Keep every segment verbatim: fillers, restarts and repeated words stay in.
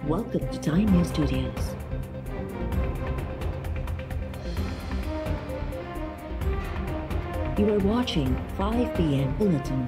Welcome to Time News Studios. You are watching five p m Bulletin.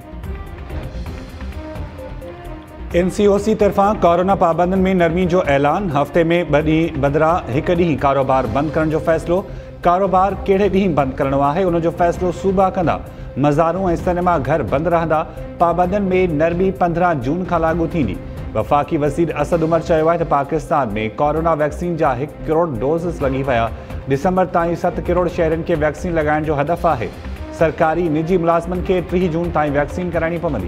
N C O C तरफ़ां corona पाबंदनि में नरमी जो ऐलान। हफ़्ते में ॿ ॾींहं बदिरां हिकु ॾींहुं कारोबार बंदि करण जो फ़ैसिलो। कारोबार कहिड़े ॾींहुं बंदि करणो आहे उन जो फ़ैसिलो सूबा कंदा। मज़ारूं ऐं सिनेमा घर बंदि रहंदा। पाबंदियुनि में नरमी पंद्रहं जून खां लागू थींदी। वफ़ाक़ी वज़ीर असद उमर चयो आहे त पाकिस्तान में कोरोना वैक्सीन जा हिकु करोड़ डोज़ लॻी विया। डिसंबर ताईं सत करोड़ शहरनि खे वैक्सीन लॻाइण जो हदफ़ आहे। सरकारी निजी मुलाज़िमनि खे टीह जून ताईं वैक्सीन कराइणी पवंदी।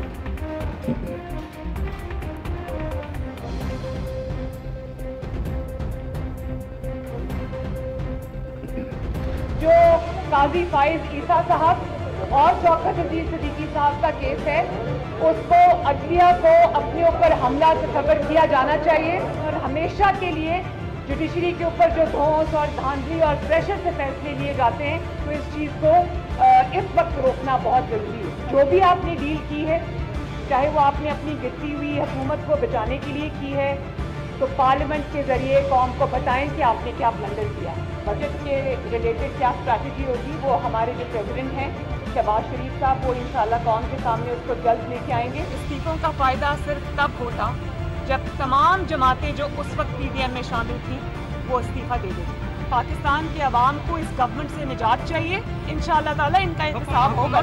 जो काजी फाइज ईसा साहब और शौकत अजीज सिद्दीकी साहब का केस है, उसको अदलिया को अपने ऊपर हमला से खबर किया जाना चाहिए और हमेशा के लिए जुडिशरी के ऊपर जो धौंस और धांधली और प्रेशर से फैसले लिए जाते हैं, तो इस चीज़ को इस वक्त रोकना बहुत ज़रूरी है। जो भी आपने डील की है, चाहे वो आपने अपनी गिरती हुई हुकूमत को बचाने के लिए की है, तो पार्लियामेंट के जरिए कौम को बताएं कि आपने क्या ब्लंडर किया। बजट के रिलेटेड क्या स्ट्रैटेजी होगी, वो हमारे जो प्रेसिडेंट हैं शहबाज शरीफ साहब, वो इंशाल्लाह कौम के सामने उसको जल्द लेके आएंगे। इस्तीफों का फ़ायदा सिर्फ तब होता जब तमाम जमातें जो उस वक्त पी डी एम में शामिल थी वो इस्तीफा दे देती। पाकिस्तान के अवाम को इस गवर्नमेंट से निजात चाहिए। इंशाल्लाह ताला इनका इंतसाब होगा।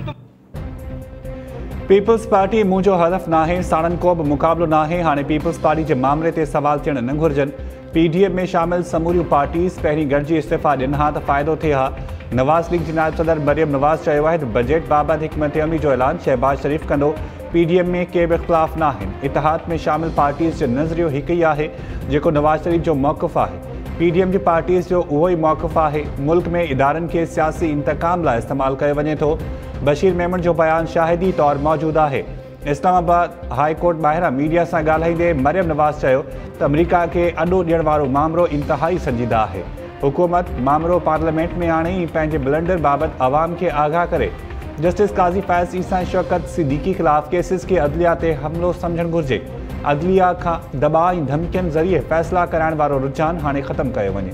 पीपल्स पार्टी मुंहिंजो हदफ़ नाहे, साणनि को बि मुक़ाबिलो नाहे। हाणे पीपल्स पार्टी जे मामले ते सवाल थियण न घुरिजनि। पी डी एम में शामिल समूरियूं पार्टीज़ पहिरीं गॾिजी इस्तीफ़ा ॾिना हा त फ़ाइदो थिए हा। नवाज़ लीग जी नायब सदर मरियम नवाज़ चयो आहे त बजट बाबति हिकमत अमली जो ऐलान शहबाज शरीफ़ कंदो। पी डी एम में के बि इख़्तिलाफ़ न आहिनि। इतिहाद में शामिल पार्टीज़ जो नज़रियो हिकु ई आहे जेको नवाज़ शरीफ़ जो मौक़िफ़ आहे। पी डी एम जी पार्टीज़ जो उहो ई मौक़िफ़ आहे। मुल्क में इदारनि खे सियासी इंतकाम लाइ इस्तेमालु कयो वञे थो। बशीर मेमन जो बयान शाहिदी तौर मौजूदु आहे। इस्लामाबाद हाई कोर्ट ॿाहिरां मीडिया सां ॻाल्हाईंदे मरियम नवाज़ चयो त अमरीका खे अॾो ॾियण वारो मामिलो इंतिहाई संजीदा आहे। हुकूमत मामिलो पार्लियामेंट में आणे ई पंहिंजे ब्लंडर बाबति आवाम खे आगाह करे। जस्टिस काज़ी फाइज़ ईसा शौकत सिद्दीकी ख़िलाफ़ केसिस खे अदलिया ते हमिलो सम्झणु घुरिजे। अदलिया खां दबाउ ऐं धमकियुनि ज़रिए फ़ैसिला कराइण वारो रुझान हाणे ख़तमु कयो वञे।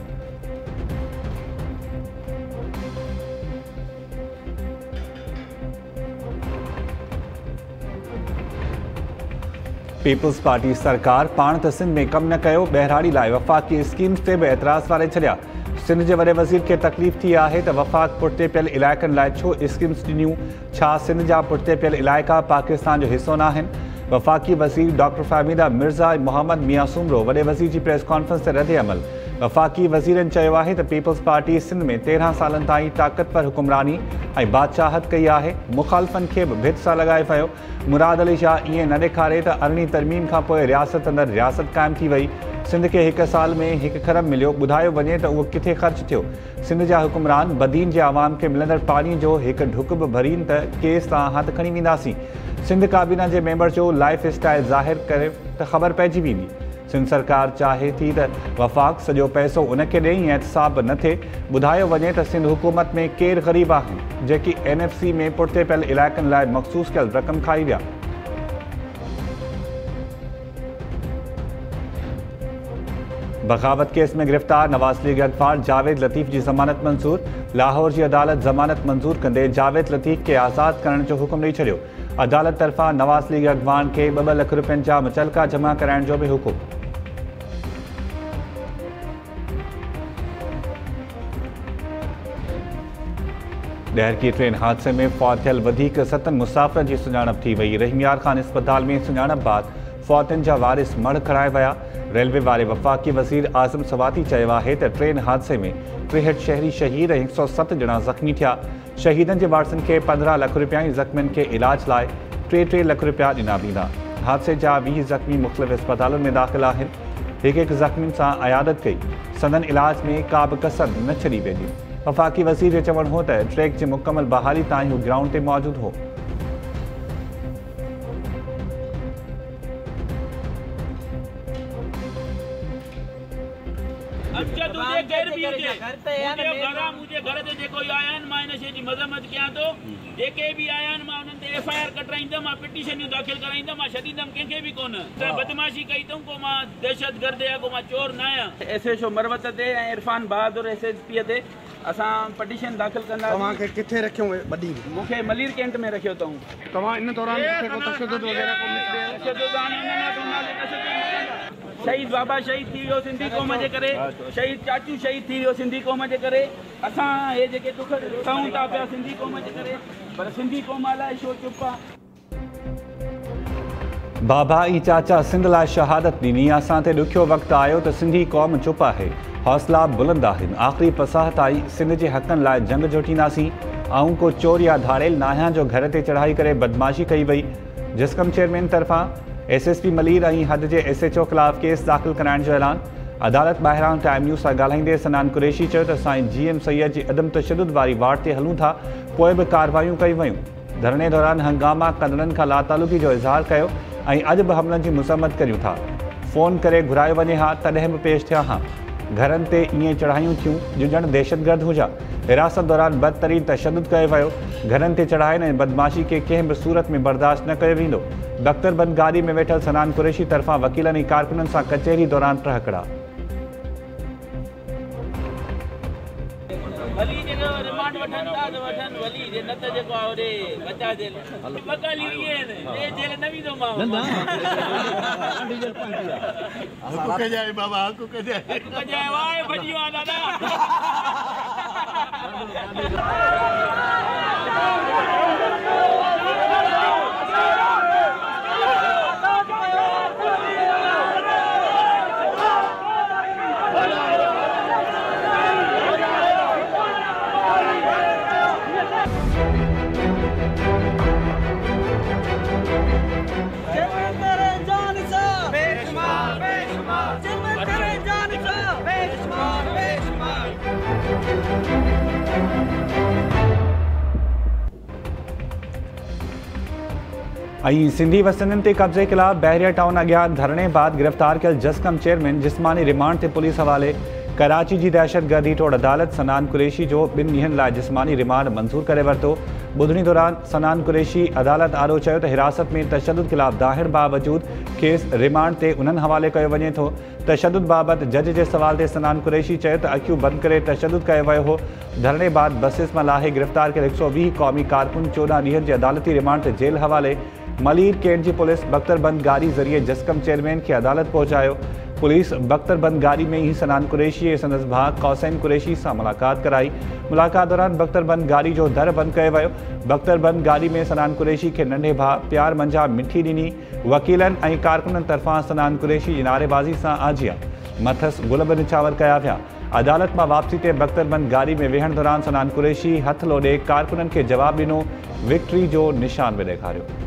पीपल्स पार्टी सरकार पाण त सिंध में कमु न कयो, बहिराड़ी लाइ वफ़ाक़ी स्कीम्स ते बि एतिराज़ वारे छॾिया। सिंध जे वॾे वज़ीर खे तकलीफ़ थी आहे त वफ़ाक़ पुठिते पियल इलाइक़नि लाइ छो स्कीम्स ॾिनियूं। छा सिंध जा पुठिते पियल इलाइक़ा पाकिस्तान जो हिसो न आहिनि। वफ़ाक़ी वज़ीर डॉक्टर फ़हमीदा मिर्ज़ा ऐं मोहम्मद मियां सूमरो वॾे वज़ीर जी प्रेस कॉन्फ्रेंस ते रद्द अमल। वफ़ाक़ी वज़ीरनि चयो आहे त पीपल्स पार्टी सिंध में तेरहं सालनि ताईं ताक़तवर हुकुमरानी ऐं बादशाहत कई आहे। मुख़ालिफ़नि खे बि भित सां लॻाए पियो। मुराद अली शाह ईअं न ॾेखारे त अरिड़हीं तरमीम खां पोइ रियासत अंदरि रियासत क़ाइमु थी वई। सिंध खे हिकु साल में हिकु खरब मिलियो। ॿुधायो वञे त उहो किथे ख़र्च थियो। सिंध जा हुकुमरान बदीन जे आवाम खे मिलंदड़ पाणीअ जो हिकु ढुक बि भरीन त केस तां हथु खणी वेंदासीं। सिंध काबीना जे मेंबर जो लाइफ स्टाइल ज़ाहिर करे त ख़बर पइजी वेंदी। सिंध सरकार चाहे थी त वफ़ाक़ सॼो पैसो उनखे ॾे ऐं एहतिसाब न थिए। ॿुधायो वञे त सिंध हुकूमत में केरु ग़रीब आहिनि जेकी एन एफ सी में पुठिते पियल इलाइक़नि लाइ मख़सूस कयल रक़म खाई विया। बग़ावत केस में गिरफ़्तार नवाज़ लीग अगवान जावेद लतीफ़ जी ज़मानत मंज़ूर। लाहौर जी अदालत ज़मानत मंज़ूर कंदे जावेद लतीफ़ खे आज़ादु करण जो हुकुम ॾेई छॾियो। अदालत तरफ़ां नवाज़ लीग अगवान खे ॿ ॿ लख रुपयनि जा मुचलका जमा कराइण जो बि हुकुम। ॾहरकी ट्रेन हादसे में फौत थियल वधीक सतनि मुसाफ़िरनि जी सुञाणप थी वई। रहीमयार ख़ान अस्पताल में सुञाणप बाद फौतनि जा वारिस मढ़ खणाए विया। रेलवे वारे वफ़ाक़ी वज़ीर आज़म सवाती चयो आहे त ट्रेन हादसे में टेहठि शहरी शहीद ऐं हिकु सौ सत ॼणा ज़ख़्मी थिया। शहीदनि जे वारसनि खे पंद्रहं लख रुपया ऐं ज़ख़्मियुनि खे इलाज लाइ टे टे लख रुपया ॾिना वेंदा। हादसे जा वीह ज़ख़्मी मुख़्तलिफ़ अस्पतालुनि में दाख़िल आहिनि। हिकु हिकु ज़ख़्मियुनि सां अयादत कई। संदन इलाज में का बि कसर न छॾी वेंदी। वफ़ाक़ी वज़ीर जो चवणु हो त ट्रैक जी मुकमल बहाली ताईं हू ग्राउंड ते मौजूदु हो। अच्छा तुझे घर भी हुजे मुझे घर मुझे घर ते जेको आया आहिनि मां इन शइ जी मज़म्मत कयां थो जेके बि आया आहिनि मां उन्हनि ते एफ आई आर कटाईंदुमि मां पिटीशनियूं दाख़िल कराईंदुमि मां छॾींदुमि कंहिंखे बि कोन त बदमाशी कई अथऊं को मां दहशत गर्द या को मां चोर न आहियां एस एच ओ मरवत ते ऐं Irfan Bahadur S H P ते असां पटीशन दाख़िल कंदा तव्हांखे किथे रखियो बॾी मूंखे मलीर कैंट में रखियो अथऊं तव्हां इन दौरान किथे को तशद्दुद वग़ैरह को शहीद बाबा शहीद थी वियो सिंधी क़ौम जे करे शहीद चाचू शहीद थी वियो सिंधी क़ौम जे करे असां हे जेके दुख सहूं था पिया सिंधी क़ौम जे करे पर सिंधी क़ौम अलाए छो चुप आहे बाबा ई चाचा सिंध लाइ शहादत ॾिनी असां ते ॾुखियो वक़्तु आयो त सिंधी क़ौम चुप आहे हौसला बुलंद आहिनि आख़िरी पसाहत आई सिंध जे हक़नि लाइ जंग जोटींदासीं ऐं को चोर या धाड़ेल नाहियां जो घर ते चढ़ाई करे बदमाशी कई वई जिस्कम चेयरमैन तरफ़ां एस एस पी मलीर ऐं हद जे एस एच ओ ख़िलाफ़ केस दाख़िल कराइण जो ऐलान अदालत ॿाहिरां टाइम न्यूज़ सां ॻाल्हाईंदे सनान कुरैशी चयो त साईं जी एम सैयद जी अदम तशद्दुद वारी वार्ड ते हलूं था पोइ बि कार्रवायूं कयूं वयूं धरणे दौरान हंगामा कंदड़नि खां लातालुकी जो इज़हार कयो ऐं अॼु बि हमलनि जी मुज़म्मत करियूं था फ़ोन करे घुरायो वञे हा तॾहिं बि पेश थिया हा घरनि ते ईअं चढ़ायूं थियूं जो ॼण दहशतगर्द हुजा हिरासत दौरान बदतरीन तशद्दुद कयो वियो घरनि ते चढ़ाइण ऐं बदमाशी खे कंहिं बि सूरत में बर्दाश्त न कयो वेंदो दख़्तरबंद गाॾी में वेठल सनान कुरैशी तरफ़ां वकीलनि ऐं कारकुननि सां कचहरी दौरान टहकड़ा वली जेको रिमांड वठनि था त वठनि वली जे न त जेको आहे ओॾे बचा जेल बकालियूं इहे आहिनि ॿिए जेल न वेंदो मां हक़ कजाए बाबा हक़ कजाए हक़ कजाए वाह भॼी वियो आहे दादा ऐं सिंधी वसननि ते कब्ज़े ख़िलाफ़ बहरिया टाउन अॻियां धरणे बाद गिरफ़्तार कयल जस्कम चेयरमैन जिस्मानी रिमांड ते पुलिस हवाले कराची जी दहशतगर्दी टोड़ अदालत सनान कुरैशी जो ॿिनि ॾींहंनि लाइ जिस्मानी रिमांड मंज़ूर करे वरितो ॿुधणी दौरान सनान कुरैशी अदालत आरो चयो त हिरासत में तशद्दुद ख़िलाफ़ दाहिर बावजूदि खेस रिमांड ते उन्हनि हवाले कयो वञे थो तशद्दुद बाबति जज जे सवाल ते सनान कुरैशी चयो त अखियूं बंदि करे तशद्दुद कयो वियो हो धरणे बाद बसिस मां लाहे गिरफ़्तार कयल हिकु सौ वीह क़ौमी कारकुन चोॾहं ॾींहंनि जे अदालती रिमांड ते जेल हवाले मलीर कैंट जी पुलिस बख्तरबंद गाड़ी ज़रिए जस्कम चेयरमैन खे अदालत पहुचायो पुलिस बख्तरबंद गाड़ी में ही सनान कुरैशी ऐं संदसि भाउ कौसैन कुरैशी सां मुलाक़ात कराई मुलाक़ात दौरान बख्तरबंद गाड़ी जो दर बंदि कयो वियो बख्तरबंद गाड़ी में सनान कुरैशी खे नंढे भाउ प्यार मंझा मिठी ॾिनी वकीलनि ऐं कारकुननि तरफ़ां सनान कुरैशी जी नारेबाज़ी सां आजिया मथसि गुल बि निछावर कया विया अदालत मां वापसी ते बख्तरबंद गाड़ी में वेहण दौरान सनान कुरैशी हथ लोॾे कारकुननि खे जवाबु ॾिनो विक्ट्री जो निशान बि ॾेखारियो